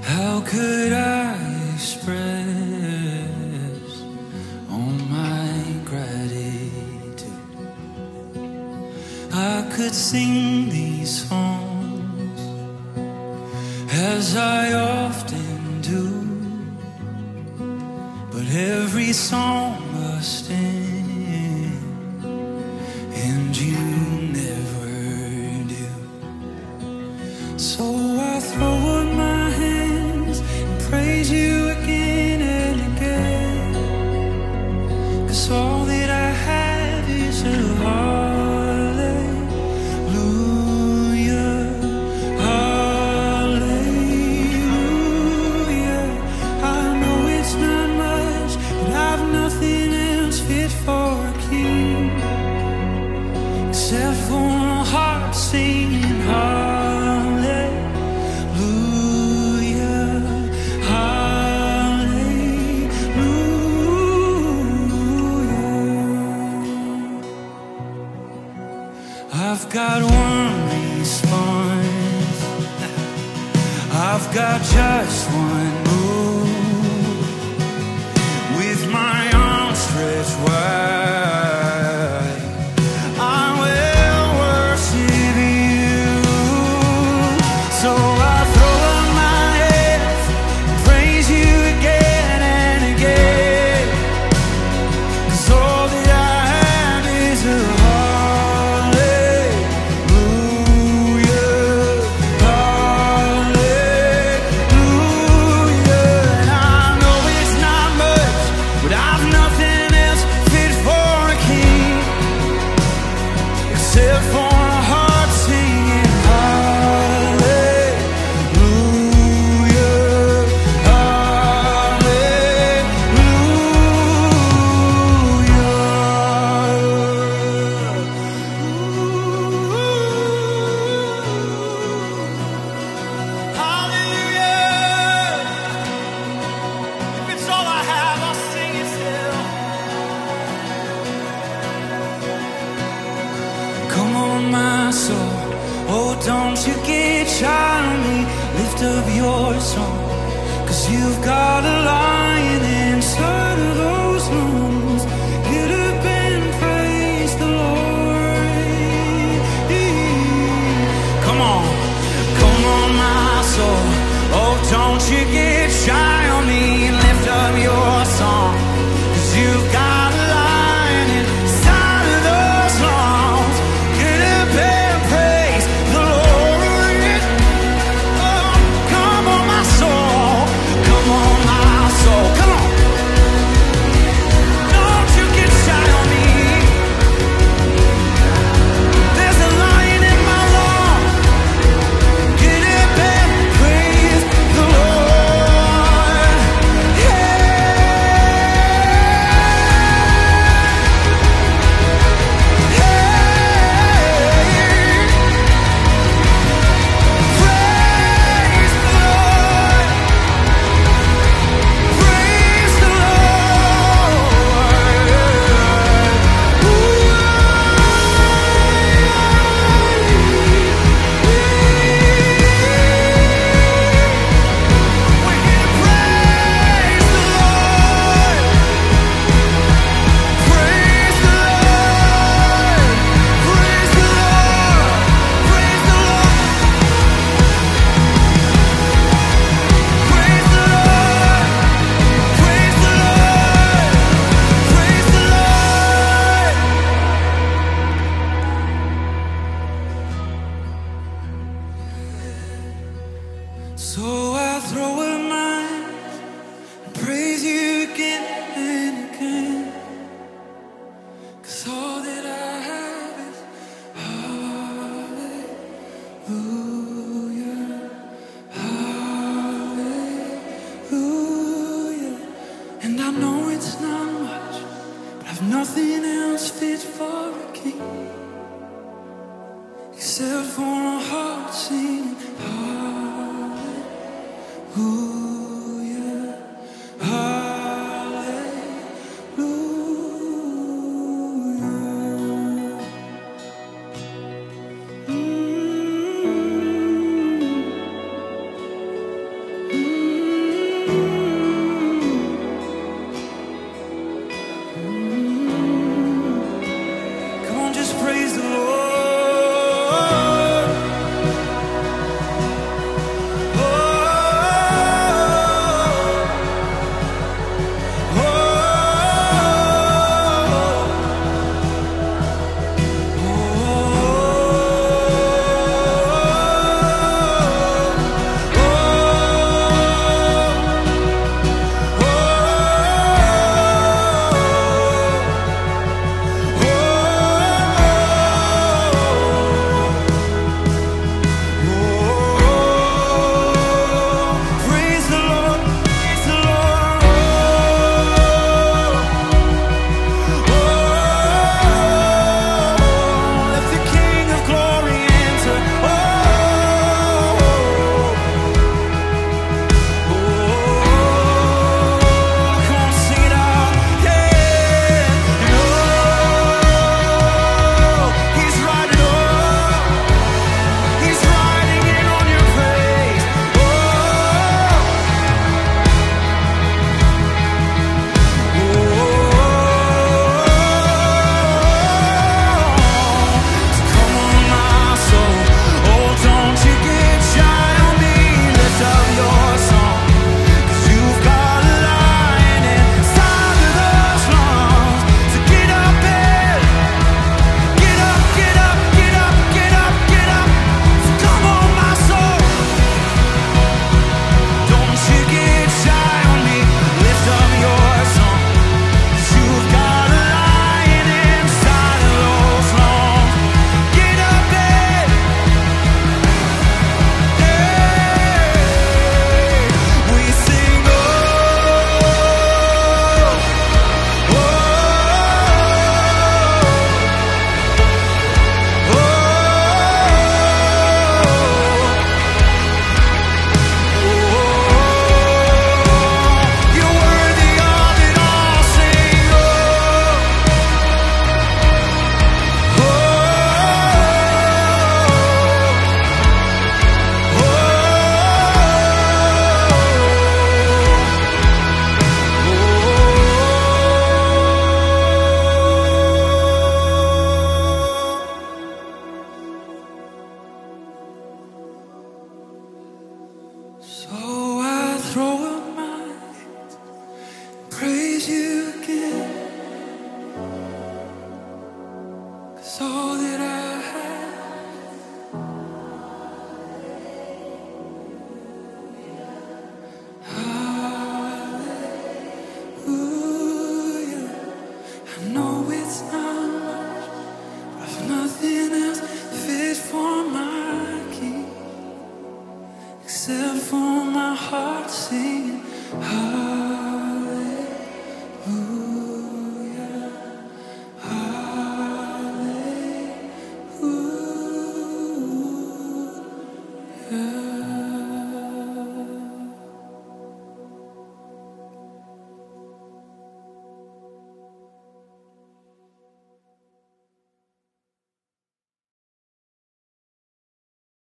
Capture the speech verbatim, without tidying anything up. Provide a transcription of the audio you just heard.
How could I express all my gratitude? I could sing these songs as I often do, but every song must end, and you never do. So I throw up my hands and praise you again and again, 'cause all that I have is a hallelujah, hallelujah. I know it's not much, but I've nothing else fit for a king except for a heart singing hallelujah. I've got one response, I've got just one move, with my arms stretched wide, I will worship you. So I throw up my hands and praise you again and again, 'cause all that I have is a my soul. Oh, don't you get shy on me, lift up your song, 'cause you've got a lion inside of those lungs. Get up and praise the Lord. Come on, come on my soul. Oh, don't you get shy on me, lift up your song, 'cause you've got a lion inside of those lungs. Get up and praise the Lord. Oh, come on my soul, come on my soul, come on. Don't you get shy on me. There's a lion in my lungs. Get up and praise the Lord. So I throw up my hands and praise you again and again, 'cause all that I have is hallelujah, hallelujah. And I know it's not much, but I've nothing else fit for a king except for a heart singing hallelujah, hallelujah. Mm-hmm. Mm-hmm. So I throw up my hands, praise you again, 'cause all that I except for my heart singing.